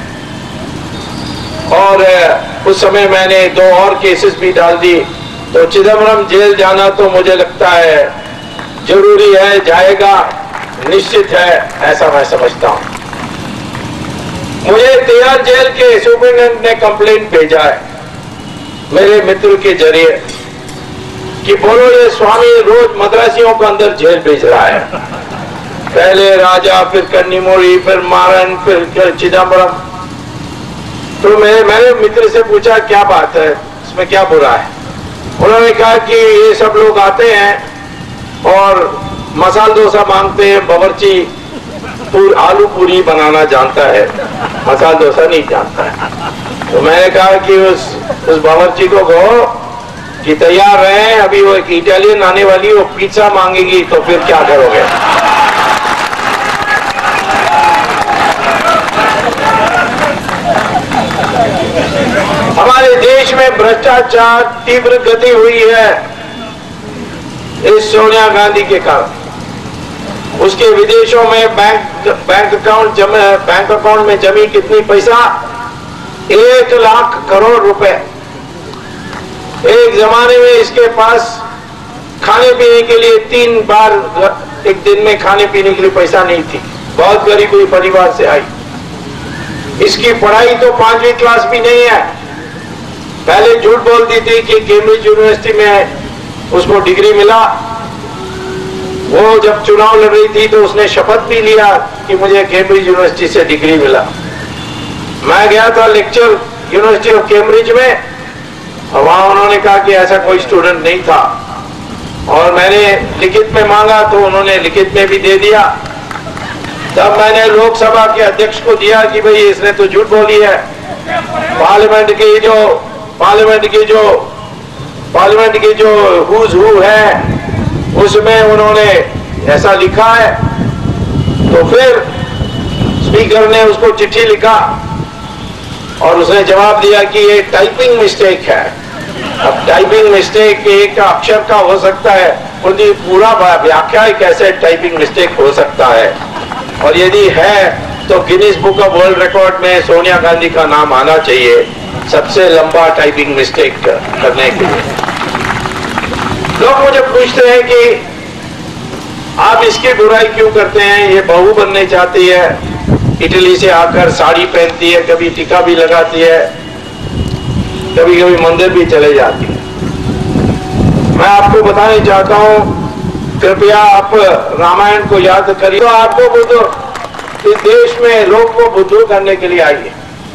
और उस समय मैंने दो और केसेस भी डाल दी। तो चिदम्बरम जेल जाना तो मुझे लगता है जरूरी है, जाएगा, निश्चित है, ऐसा मैं समझता हूं। मुझे तिहाड़ जेल के सुप्रिंटेंडेंट ने कंप्लेंट भेजा है मेरे मित्र के जरिए कि बोलो ये स्वामी रोज मद्रासियों को अंदर जेल भेज रहा है, पहले राजा, फिर कन्नीमोड़ी, फिर मारन, फिर चिदम्बरम। तो मैं मैंने मित्र से पूछा क्या बात है, इसमें क्या बुरा है। उन्होंने कहा कि ये सब लोग आते हैं और मसाला डोसा मांगते हैं, बावर्ची पूर, आलू पूरी बनाना जानता है, मसाला डोसा नहीं जानता है। तो मैंने कहा कि उस उस बावर्ची को कहो कि तैयार रहे, अभी वो एक इटालियन आने वाली, वो पिज्जा मांगेगी तो फिर क्या करोगे। हमारे देश में भ्रष्टाचार तीव्र गति हुई है इस सोनिया गांधी के कारण। उसके विदेशों में बैंक बैंक अकाउंट जमे बैंक अकाउंट में जमी कितनी पैसा, एक लाख करोड़ रुपए। एक जमाने में इसके पास खाने पीने के लिए तीन बार एक दिन में खाने पीने के लिए पैसा नहीं थी, बहुत गरीब परिवार से आई। इसकी पढ़ाई तो पांचवी क्लास भी नहीं है। पहले झूठ बोलती थी कि कैम्ब्रिज यूनिवर्सिटी में उसको डिग्री मिला। वो जब चुनाव लड़ रही थी तो उसने शपथ भी लिया कि मुझे कैम्ब्रिज यूनिवर्सिटी से डिग्री मिला। मैं गया था लेक्चर यूनिवर्सिटी ऑफ कैम्ब्रिज में, वहां उन्होंने कहा कि ऐसा कोई स्टूडेंट नहीं था, और मैंने लिखित में मांगा तो उन्होंने लिखित में भी दे दिया। तब मैंने लोकसभा के अध्यक्ष को दिया कि भाई इसने तो झूठ बोली है। पार्लियामेंट की जो पार्लियामेंट की जो पार्लियामेंट की जो हुज हु है उसमें उन्होंने ऐसा लिखा है। तो फिर स्पीकर ने उसको चिट्ठी लिखा और उसने जवाब दिया कि ये टाइपिंग मिस्टेक है। अब टाइपिंग मिस्टेक एक अक्षर का हो सकता है, उनकी पूरा व्याख्या कैसे टाइपिंग मिस्टेक हो सकता है। और यदि है तो Guinness book of world record Sonia सोनिया गांधी का नाम आना चाहिए सबसे लंबा टाइपिंग मिस्टेक करने के लिए। लोग मुझे पूछते हैं कि आप इसकी बुराई क्यों करते हैं? ये बहू बनने चाहती है, इटली से आकर साड़ी पहनती है, कभी टीका भी लगाती है, कभी कभी मंदिर भी चले जाती है। मैं आपको बताना चाहता हूं, कृपया आप रामायण को याद करिए। तो आपको बुद्ध इस देश में लोग को बुद्धू करने के लिए आइए,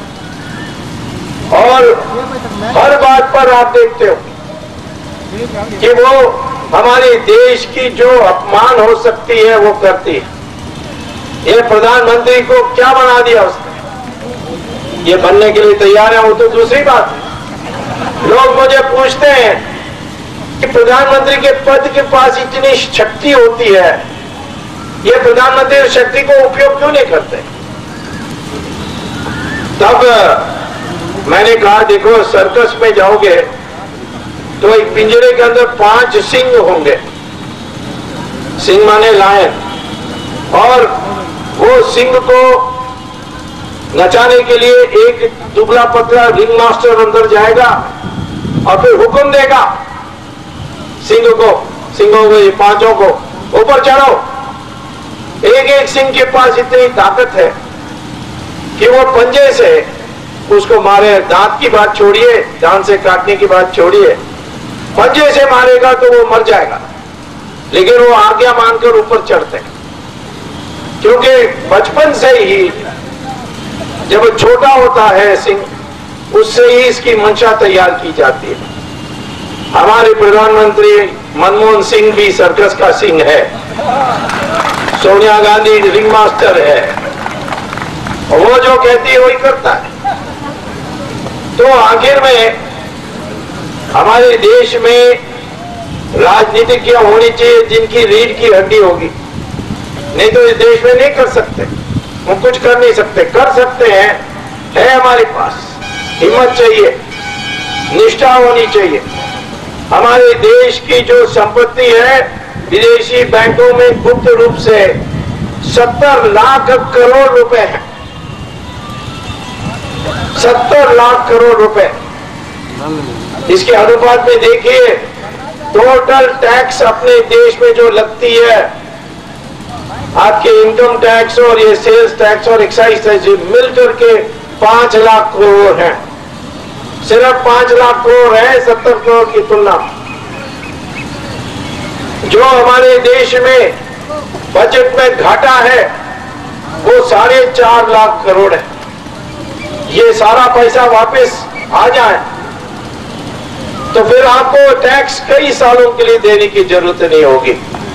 और हर बात पर आप देखते हो कि वो हमारे देश की जो अपमान हो सकती है वो करती है। ये प्रधानमंत्री को क्या बना दिया उसने? ये बनने के लिए तैयार है, वो तो दूसरी बात है। लोग मुझे पूछते हैं कि प्रधानमंत्री के पद के पास इतनी शक्ति होती है, ये प्रधानमंत्री शक्ति को उपयोग क्यों नहीं करते? तब मैंने कहा, देखो सर्कस में जाओगे तो एक पिंजरे के अंदर पांच सिंह होंगे, सिंह माने लायन, और वो सिंह को नचाने के लिए एक दुबला पतला रिंग मास्टर अंदर जाएगा और फिर हुक्म देगा सिंह को, सिंहों को, ये पांचों को ऊपर चढ़ो। एक एक सिंह के पास इतनी ताकत है कि वो पंजे से उसको मारे। दांत की बात छोड़िए, दांत से काटने की बात छोड़िए, पंजे से मारेगा तो वो मर जाएगा, लेकिन वो आज्ञा मानकर ऊपर चढ़ते हैं, क्योंकि बचपन से ही जब छोटा होता है सिंह, उससे ही इसकी मंशा तैयार की जाती है। हमारे प्रधानमंत्री मनमोहन सिंह भी सर्कस का सिंह है, सोनिया गांधी रिंग मास्टर है, और वो जो कहती है वही करता है। तो आखिर में हमारे देश में राजनीतिज्ञ होनी चाहिए जिनकी रीढ़ की हड्डी होगी, नहीं तो इस देश में नहीं कर सकते। वो कुछ कर नहीं सकते, कर सकते हैं, है हमारे पास हिम्मत चाहिए, निष्ठा होनी चाहिए। हमारे देश की जो संपत्ति है विदेशी बैंकों में गुप्त रूप से सत्तर लाख करोड़ रुपए है, सत्तर लाख करोड़ रुपए। इसके अनुपात में देखिए, टोटल टैक्स अपने देश में जो लगती है, आपके इनकम टैक्स और ये सेल्स टैक्स और एक्साइज टैक्स मिलकर के पांच लाख करोड़ है। सिर्फ पांच लाख करोड़ है सत्तर करोड़ की तुलना। जो हमारे देश में बजट में घाटा है वो साढ़े चार लाख करोड़ है। ये सारा पैसा वापस आ जाए तो फिर आपको टैक्स कई सालों के लिए देने की जरूरत नहीं होगी,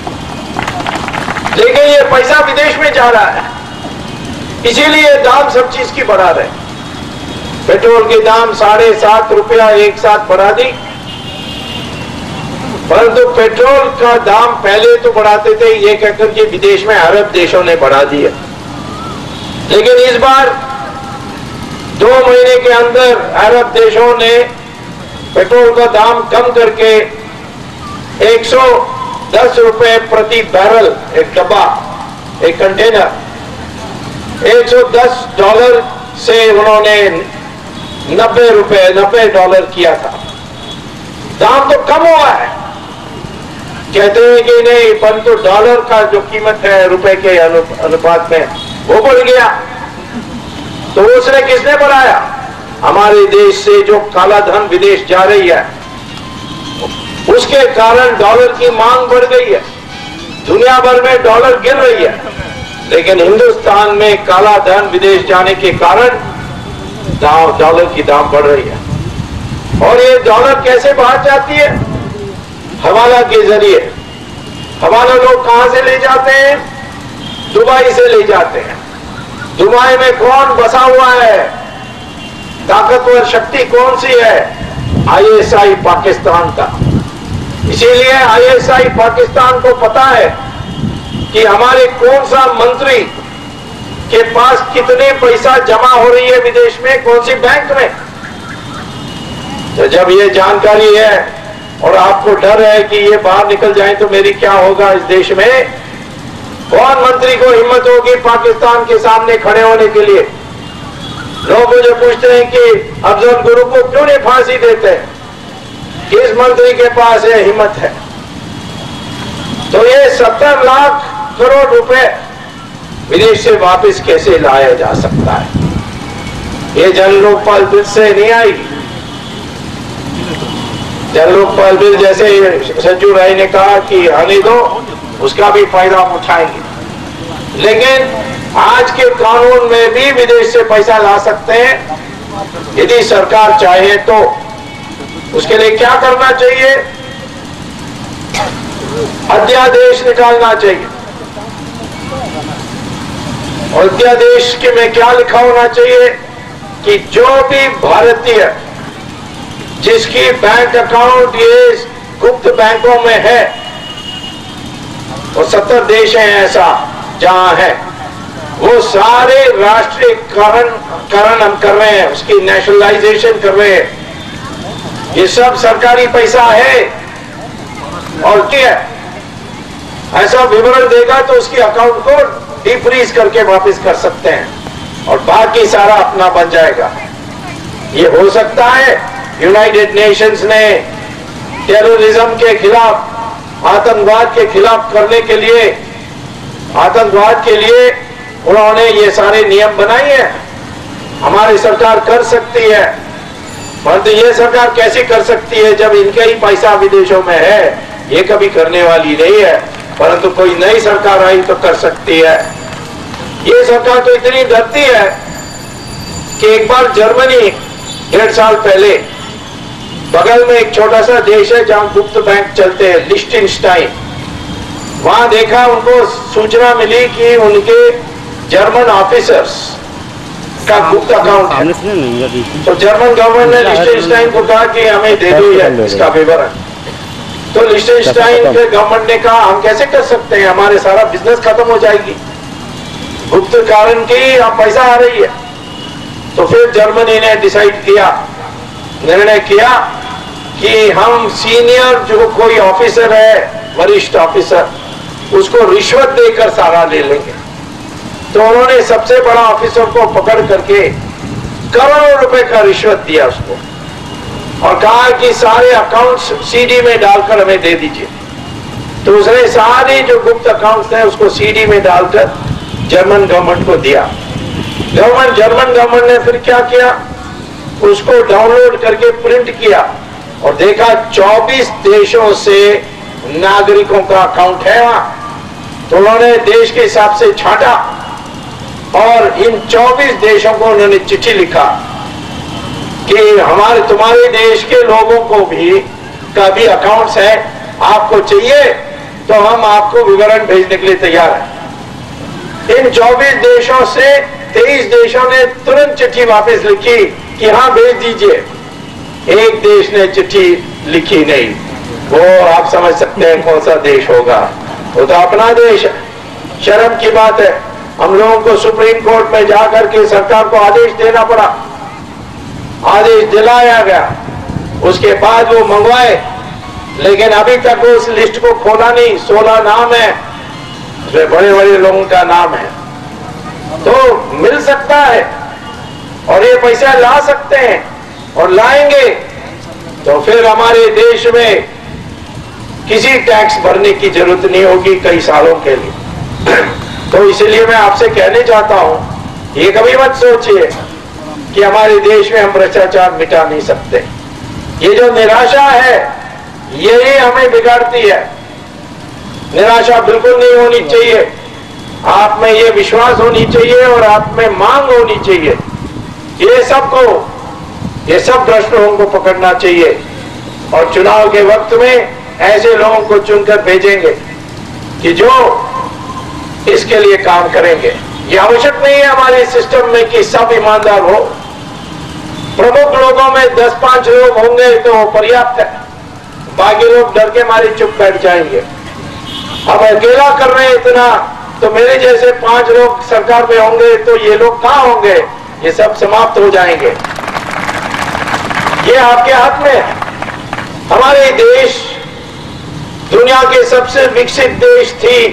लेकिन ये पैसा विदेश में जा रहा है, इसीलिए दाम सब चीज की बढ़ा रहे। पेट्रोल के दाम साढ़े सात रुपया एक साथ बढ़ा दी, परंतु पेट्रोल का दाम पहले तो बढ़ाते थे ये कहकर के विदेश में अरब देशों ने बढ़ा दिया, लेकिन इस बार दो महीने के अंदर अरब देशों ने पेट्रोल का दाम कम करके एक सौ दस रुपए प्रति बैरल, एक डब्बा, एक कंटेनर, एक सौ दस डॉलर से उन्होंने नब्बे रुपए नब्बे डॉलर किया था। दाम तो कम हुआ है, कहते हैं कि नहीं, परंतु डॉलर का जो कीमत है रुपए के अनुपात में वो बढ़ गया। तो उसने किसने बढ़ाया? हमारे देश से जो काला धन विदेश जा रही है उसके कारण डॉलर की मांग बढ़ गई है, दुनिया भर में डॉलर गिर रही है, लेकिन हिंदुस्तान में काला धन विदेश जाने के कारण डॉलर की दाम बढ़ रही है। और ये डॉलर कैसे बाहर जाती है? हवाला के जरिए। हवाला लोग कहां से ले जाते हैं? दुबई से ले जाते हैं। दुबई में कौन बसा हुआ है? ताकतवर शक्ति कौन सी है? आईएसआई पाकिस्तान का। इसीलिए आईएसआई पाकिस्तान को पता है कि हमारे कौन सा मंत्री के पास कितने पैसा जमा हो रही है विदेश में, कौन सी बैंक में। तो जब ये जानकारी है और आपको डर है कि ये बाहर निकल जाए तो मेरी क्या होगा इस देश में, कौन मंत्री को हिम्मत होगी पाकिस्तान के सामने खड़े होने के लिए? लोग मुझे पूछते हैं कि अफजल गुरु को क्यों नहीं फांसी देते? किस मंत्री के पास है हिम्मत है? तो ये सत्तर लाख करोड़ रुपए विदेश से वापस कैसे लाया जा सकता है? ये जन लोकपाल बिल से नहीं आएगी। जन लोकपाल बिल जैसे संजू राय ने कहा कि आने दो, उसका भी फायदा हम उठाएंगे। लेकिन आज के कानून में भी विदेश से पैसा ला सकते हैं यदि सरकार चाहे तो। उसके लिए क्या करना चाहिए? अध्यादेश निकालना चाहिए। और अध्यादेश के में क्या लिखा होना चाहिए कि जो भी भारतीय जिसकी बैंक अकाउंट ये गुप्त बैंकों में है, और सत्तर देश हैं ऐसा जहां है, वो सारे राष्ट्रीयकरण करण हम कर रहे हैं, उसकी नेशनलाइजेशन कर रहे हैं। ये सब सरकारी पैसा है और क्या ऐसा विवरण देगा तो उसकी अकाउंट को डिफ्रीज करके वापस कर सकते हैं और बाकी सारा अपना बन जाएगा। ये हो सकता है। यूनाइटेड नेशंस ने टेररिज्म के खिलाफ, आतंकवाद के खिलाफ करने के लिए, आतंकवाद के लिए उन्होंने ये सारे नियम बनाए हैं। हमारी सरकार कर सकती है, परंतु ये सरकार कैसे कर सकती है जब इनका ही पैसा विदेशों में है? ये कभी करने वाली नहीं है, परंतु कोई नई सरकार आई तो कर सकती है। ये सरकार तो इतनी डरती है कि एक बार जर्मनी डेढ़ साल पहले, बगल में एक छोटा सा देश है जहां गुप्त बैंक चलते हैं, लिechtenstein, वहां देखा उनको सूचना मिली कि उनके जर्मन ऑफिसर्स का गुप्त अकाउंट है। तो जर्मन गवर्नमेंट ने लिechtenstein को कहा कि हमें दे दो ये इसका विवरण। तो लिechtenstein के गवर्नमेंट ने कहा हम कैसे कर सकते हैं, हमारे सारा बिजनेस खत्म हो जाएगी, गुप्त कारण की अब पैसा आ रही है। तो फिर जर्मनी ने डिसाइड किया, निर्णय किया कि हम सीनियर जो कोई ऑफिसर है, वरिष्ठ ऑफिसर, उसको रिश्वत देकर सारा ले लेंगे। तो उन्होंने सबसे बड़ा ऑफिसर को पकड़ करके करोड़ों रुपए का रिश्वत दिया उसको और कहा कि सारे अकाउंट्स सीडी में डालकर हमें दे दीजिए। तो उसने सारे जो गुप्त अकाउंट्स थे उसको सीडी में डालकर जर्मन गवर्नमेंट को दिया। गवर्नमेंट जर्मन गवर्नमेंट ने फिर क्या किया, उसको डाउनलोड करके प्रिंट किया और देखा चौबीस देशों से नागरिकों का अकाउंट है वहां। तो उन्होंने देश के हिसाब से छांटा और इन चौबीस देशों को उन्होंने चिट्ठी लिखा कि हमारे तुम्हारे देश के लोगों को भी का भी अकाउंट्स है, आपको चाहिए तो हम आपको विवरण भेजने के लिए तैयार हैं। इन चौबीस देशों से तेईस देशों ने तुरंत चिट्ठी वापस लिखी कि हाँ भेज दीजिए। एक देश ने चिट्ठी लिखी नहीं। वो आप समझ सकते हैं कौन सा देश होगा, वो तो अपना देश है। शर्म की बात है, हम लोगों को सुप्रीम कोर्ट में जाकर के सरकार को आदेश देना पड़ा, आदेश दिलाया गया, उसके बाद वो मंगवाए, लेकिन अभी तक वो उस लिस्ट को खोला नहीं। सोलह नाम है, उसमें बड़े बड़े लोगों का नाम है। तो मिल सकता है और ये पैसा ला सकते हैं और लाएंगे तो फिर हमारे देश में किसी टैक्स भरने की जरूरत नहीं होगी कई सालों के लिए। तो इसलिए मैं आपसे कहने चाहता हूं, ये कभी मत सोचिए कि हमारे देश में हम भ्रष्टाचार मिटा नहीं सकते। ये जो निराशा है यही हमें बिगाड़ती है। निराशा बिल्कुल नहीं होनी चाहिए, आप में ये विश्वास होनी चाहिए और आप में मांग होनी चाहिए। ये सबको, ये सब भ्रष्ट लोगों को पकड़ना चाहिए और चुनाव के वक्त में ऐसे लोगों को चुनकर भेजेंगे कि जो इसके लिए काम करेंगे। ये आवश्यक नहीं है हमारे सिस्टम में कि सब ईमानदार हो। प्रमुख लोगों में दस पांच लोग होंगे तो पर्याप्त है, बाकी लोग डर के मारे चुप बैठ जाएंगे। हम अकेला कर रहे हैं इतना, तो मेरे जैसे पांच लोग सरकार में होंगे तो ये लोग कहां होंगे, ये सब समाप्त हो जाएंगे। ये आपके हाथ में है। हमारे देश दुनिया के सबसे विकसित देश थी।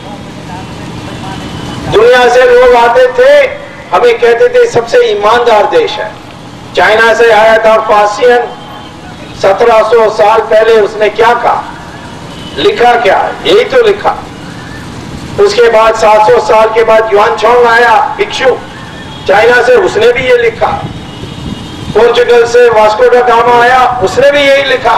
दुनिया से लोग आते थे, हमें कहते थे सबसे ईमानदार देश है। चाइना से आया था फासियन, सत्रह सौ साल पहले उसने क्या कहा लिखा क्या? यही तो लिखा। उसके बाद सात सौ साल के बाद युआन छांग आया भिक्षु चाइना से, उसने भी ये लिखा। पोर्चुगल से वास्को दा गामा आया, उसने भी यही लिखा।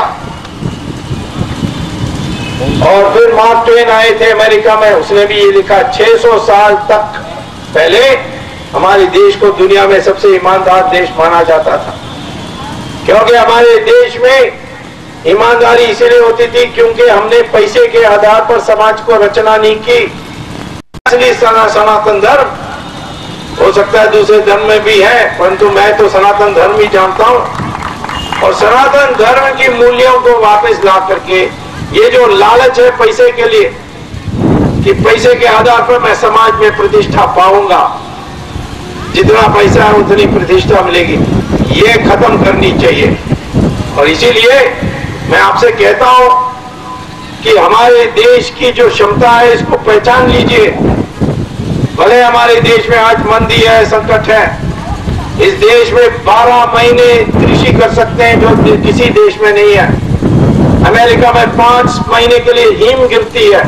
और फिर मार्क ट्वेन आए थे अमेरिका में, उसने भी ये लिखा। छह सौ साल तक पहले हमारे देश को दुनिया में सबसे ईमानदार देश माना जाता था, क्योंकि हमारे देश में ईमानदारी इसलिए होती थी क्योंकि हमने पैसे के आधार पर समाज को रचना नहीं की। असली सनातन धर्म, हो सकता है दूसरे धर्म में भी है, परंतु मैं तो सनातन धर्म ही जानता हूं। और सनातन धर्म की मूल्यों को वापस ला करके ये जो लालच है पैसे के लिए कि पैसे के आधार पर मैं समाज में प्रतिष्ठा पाऊंगा, जितना पैसा है उतनी प्रतिष्ठा मिलेगी, ये खत्म करनी चाहिए। और इसीलिए मैं आपसे कहता हूं कि हमारे देश की जो क्षमता है इसको पहचान लीजिए। भले हमारे देश में आज मंदी है, संकट है, इस देश में बारह महीने कृषि कर सकते हैं जो किसी देश में नहीं है। अमेरिका में पांच महीने के लिए हिम गिरती है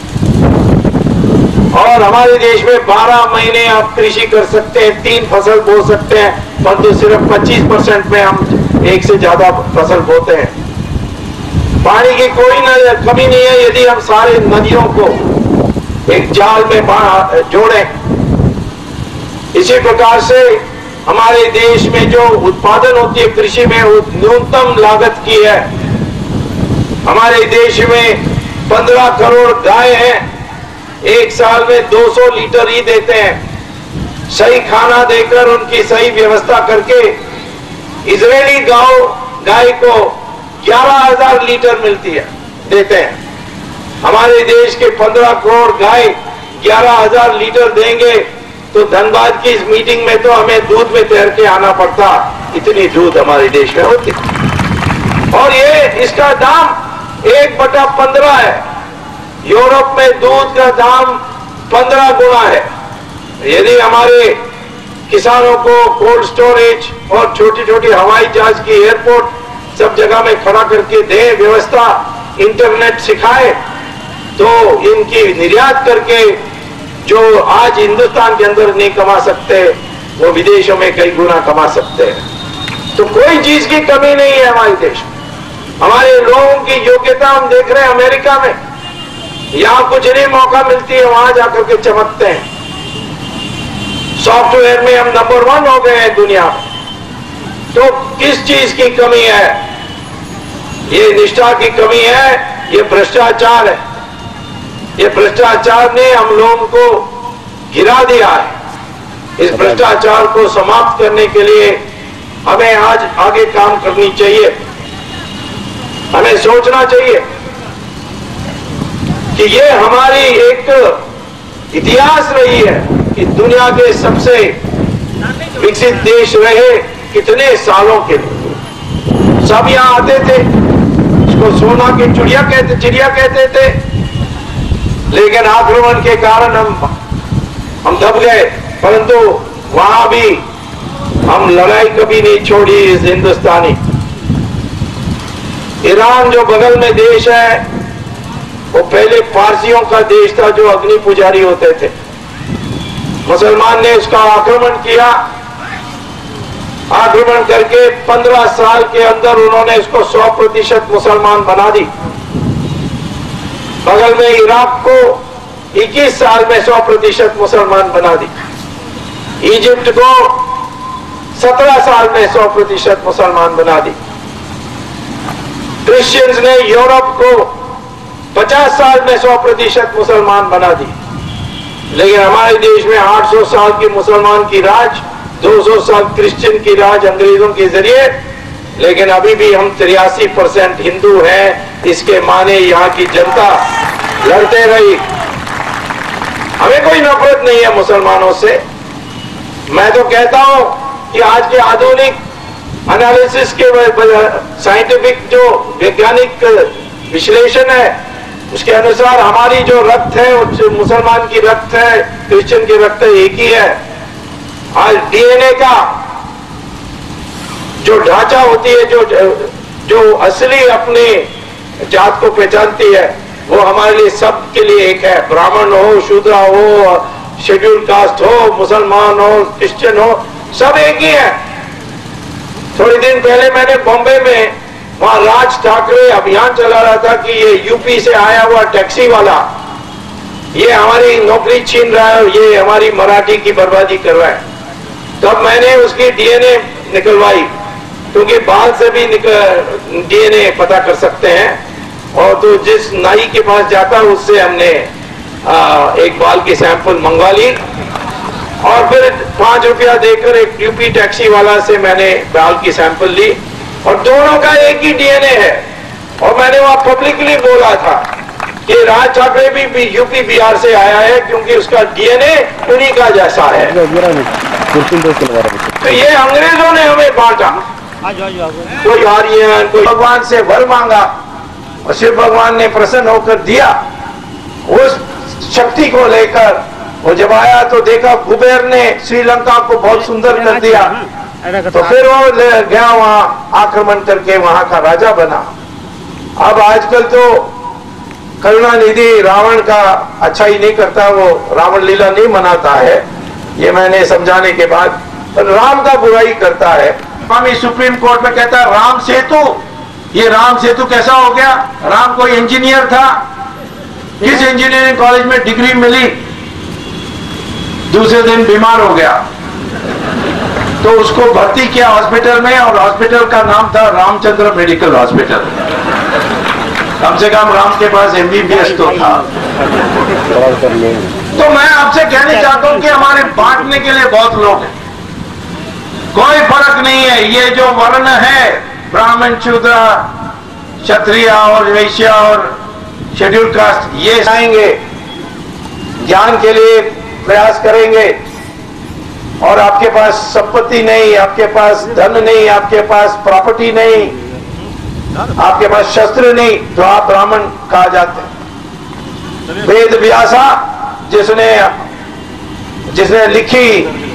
और हमारे देश में बारह महीने आप कृषि कर सकते हैं, तीन फसल बो सकते हैं, परंतु सिर्फ पच्चीस परसेंट में हम एक से ज्यादा फसल बोते हैं। पानी की कोई न कमी नहीं है यदि हम सारे नदियों को एक जाल में जोड़ें। इसी प्रकार से हमारे देश में जो उत्पादन होती है कृषि में, वो न्यूनतम लागत की है। हमारे देश में पंद्रह करोड़ गाय हैं, एक साल में दो सौ लीटर ही देते हैं। सही खाना देकर उनकी सही व्यवस्था करके इजरायली गांव गाय को ग्यारह हजार लीटर मिलती है, देते हैं। हमारे देश के पंद्रह करोड़ गाय ग्यारह हजार लीटर देंगे तो धनबाद की इस मीटिंग में तो हमें दूध में तैर के आना पड़ता, इतनी दूध हमारे देश में होती। और ये इसका दाम एक बटा पंद्रह है। यूरोप में दूध का दाम पंद्रह गुना है। यदि हमारे किसानों को कोल्ड स्टोरेज और छोटी छोटी हवाई जहाज की एयरपोर्ट सब जगह में खड़ा करके दे व्यवस्था, इंटरनेट सिखाए, तो इनकी निर्यात करके जो आज हिंदुस्तान के अंदर नहीं कमा सकते वो विदेशों में कई गुना कमा सकते हैं। तो कोई चीज की कमी नहीं है हमारे देश में। हमारे लोगों की योग्यता हम देख रहे हैं अमेरिका में, यहां कुछ नहीं मौका मिलती है, वहां जाकर के चमकते हैं। सॉफ्टवेयर में हम नंबर वन हो गए हैं दुनिया में। तो किस चीज की कमी है? ये निष्ठा की कमी है, ये भ्रष्टाचार है। ये भ्रष्टाचार ने हम लोगों को गिरा दिया है। इस भ्रष्टाचार को समाप्त करने के लिए हमें आज आगे काम करनी चाहिए। हमें सोचना चाहिए कि ये हमारी एक इतिहास रही है कि दुनिया के सबसे विकसित देश रहे कितने सालों के लिए। सब यहां आते थे, इसको सोना की चिड़िया कहते चिड़िया कहते थे, लेकिन आक्रमण के कारण हम हम दब गए। परंतु वहां भी हम लड़ाई कभी नहीं छोड़ी। इस हिंदुस्तानी ईरान जो बगल में देश है वो पहले पारसियों का देश था जो अग्नि पुजारी होते थे। मुसलमान ने उसका आक्रमण किया, आक्रमण करके पंद्रह साल के अंदर उन्होंने इसको सौ प्रतिशत मुसलमान बना दी। बगल में इराक को इक्कीस साल में सौ प्रतिशत मुसलमान बना दी। इजिप्ट को सत्रह साल में सौ प्रतिशत मुसलमान बना दी। क्रिश्चियंस ने यूरोप को पचास साल में सौ प्रतिशत मुसलमान बना दी। लेकिन हमारे देश में आठ सौ साल की मुसलमान की राज, दो सौ साल क्रिश्चियन की राज अंग्रेजों के जरिए, लेकिन अभी भी हम तिरासी परसेंट हिंदू हैं। इसके माने यहाँ की जनता लड़ते रही। हमें कोई नफरत नहीं है मुसलमानों से। मैं तो कहता हूं कि आज के आधुनिक एनालिसिस के साइंटिफिक जो वैज्ञानिक विश्लेषण है उसके अनुसार हमारी जो रक्त है, मुसलमान की रक्त है, क्रिश्चियन की रक्त एक ही है। आज डीएनए का जो ढांचा होती है, जो जो असली अपने जात को पहचानती है, वो हमारे लिए सबके लिए एक है। ब्राह्मण हो, शूद्र हो, शेड्यूल कास्ट हो, मुसलमान हो, क्रिश्चियन हो, सब एक ही है। थोड़ी दिन पहले मैंने बॉम्बे में वहां राज ठाकरे अभियान चला रहा था कि ये यूपी से आया हुआ टैक्सी वाला ये हमारी नौकरी छीन रहा है और ये हमारी मराठी की बर्बादी कर रहा है। तब मैंने उसकी डीएनए निकलवाई, क्योंकि बाल से भी डीएनए पता कर सकते हैं। और तो जिस नाई के पास जाता उससे हमने आ, एक बाल की सैंपल मंगवा ली और फिर पांच रुपया देकर एक यूपी टैक्सी वाला से मैंने बाल की सैंपल ली और दोनों का एक ही डीएनए है। और मैंने वहां पब्लिकली बोला था कि राज ठाकरे भी, भी यूपी बिहार से आया है, क्योंकि उसका डीएनए उन्हीं का जैसा है। तो ये अंग्रेजों ने हमें बांटा, कोई आर्यन, कोई भगवान से वर मांगा और शिव भगवान ने प्रसन्न होकर दिया। उस शक्ति को लेकर वो जब आया तो देखा कुबेर ने श्रीलंका को बहुत सुंदर कर दिया, तो फिर वो गया वहां आक्रमण करके वहां का राजा बना। अब आजकल तो करुणानिधि रावण का अच्छा ही नहीं करता, वो रावण लीला नहीं मनाता है, ये मैंने समझाने के बाद, पर राम का बुराई करता है। स्वामी सुप्रीम कोर्ट में कहता है राम सेतु, ये राम सेतु कैसा हो गया? राम कोई इंजीनियर था, किस इंजीनियरिंग कॉलेज में डिग्री मिली, दूसरे दिन बीमार हो गया तो उसको भर्ती किया हॉस्पिटल में और हॉस्पिटल का नाम था रामचंद्र मेडिकल हॉस्पिटल। कम से कम राम के पास एमबीबीएस तो था। तो मैं आपसे कहना चाहता हूं कि हमारे बांटने के लिए बहुत लोग हैं, कोई फर्क नहीं है। ये जो वर्ण है ब्राह्मण, शूद्र, क्षत्रिय और वैश्य और शेड्यूल कास्ट, ये आएंगे ज्ञान के लिए प्रयास करेंगे और आपके पास संपत्ति नहीं, आपके पास धन नहीं, आपके पास प्रॉपर्टी नहीं, आपके पास शस्त्र नहीं, तो आप ब्राह्मण कहा जाते हैं। वेद व्यासा जिसने जिसने लिखी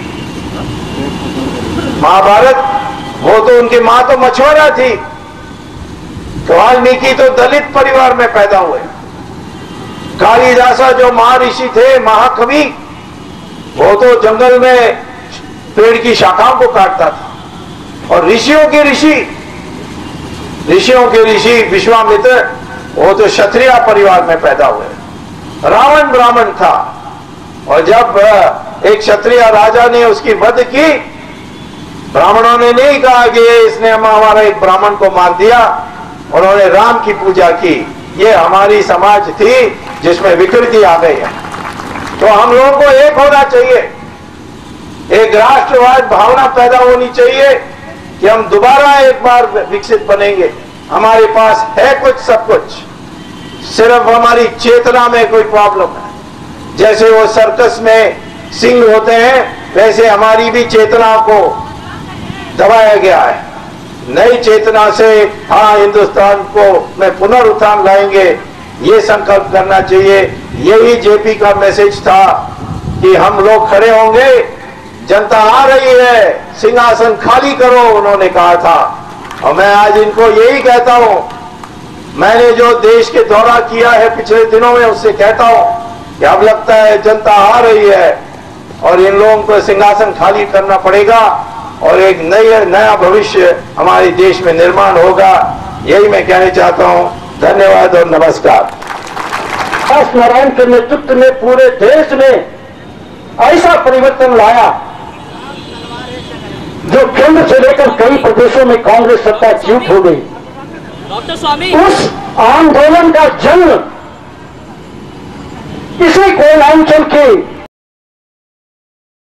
महाभारत, वो तो उनकी मां तो मछुआरा थी। वाल्मीकि तो दलित परिवार में पैदा हुए। कालिदासा जो महर्षि थे, महाकवि, वो तो जंगल में पेड़ की शाखाओं को काटता था। और ऋषियों के ऋषि ऋषियों के ऋषि विश्वामित्र, वो तो क्षत्रिय परिवार में पैदा हुए। रावण ब्राह्मण था और जब एक क्षत्रिय राजा ने उसकी वध की, ब्राह्मणों ने नहीं कहा कि इसने हमारा एक ब्राह्मण को मार दिया, उन्होंने राम की पूजा की। ये हमारी समाज थी जिसमें विकृति आ गई है। तो हम लोगों को एक होना चाहिए, एक राष्ट्रवाद भावना पैदा होनी चाहिए कि हम दोबारा एक बार विकसित बनेंगे। हमारे पास है कुछ, सब कुछ, सिर्फ हमारी चेतना में कोई प्रॉब्लम है। जैसे वो सर्कस में सिंह होते हैं, वैसे हमारी भी चेतना को दबाया गया है। नई चेतना से हाँ हिंदुस्तान को में पुनरुत्थान लाएंगे, ये संकल्प करना चाहिए। यही जेपी का मैसेज था कि हम लोग खड़े होंगे, जनता आ रही है, सिंहासन खाली करो, उन्होंने कहा था। और मैं आज इनको यही कहता हूं, मैंने जो देश के दौरा किया है पिछले दिनों में, उससे कहता हूं कि अब लगता है जनता आ रही है और इन लोगों को सिंहासन खाली करना पड़ेगा और एक नया नया भविष्य हमारे देश में निर्माण होगा। यही मैं कहना चाहता हूं। धन्यवाद और नमस्कार। दास नारायण के नेतृत्व में पूरे देश में ऐसा परिवर्तन लाया जो केंद्र से लेकर कई प्रदेशों में कांग्रेस सत्ता च्युत हो गई। डॉक्टर स्वामी, उस आंदोलन का जन्म इसी कोयलांचल के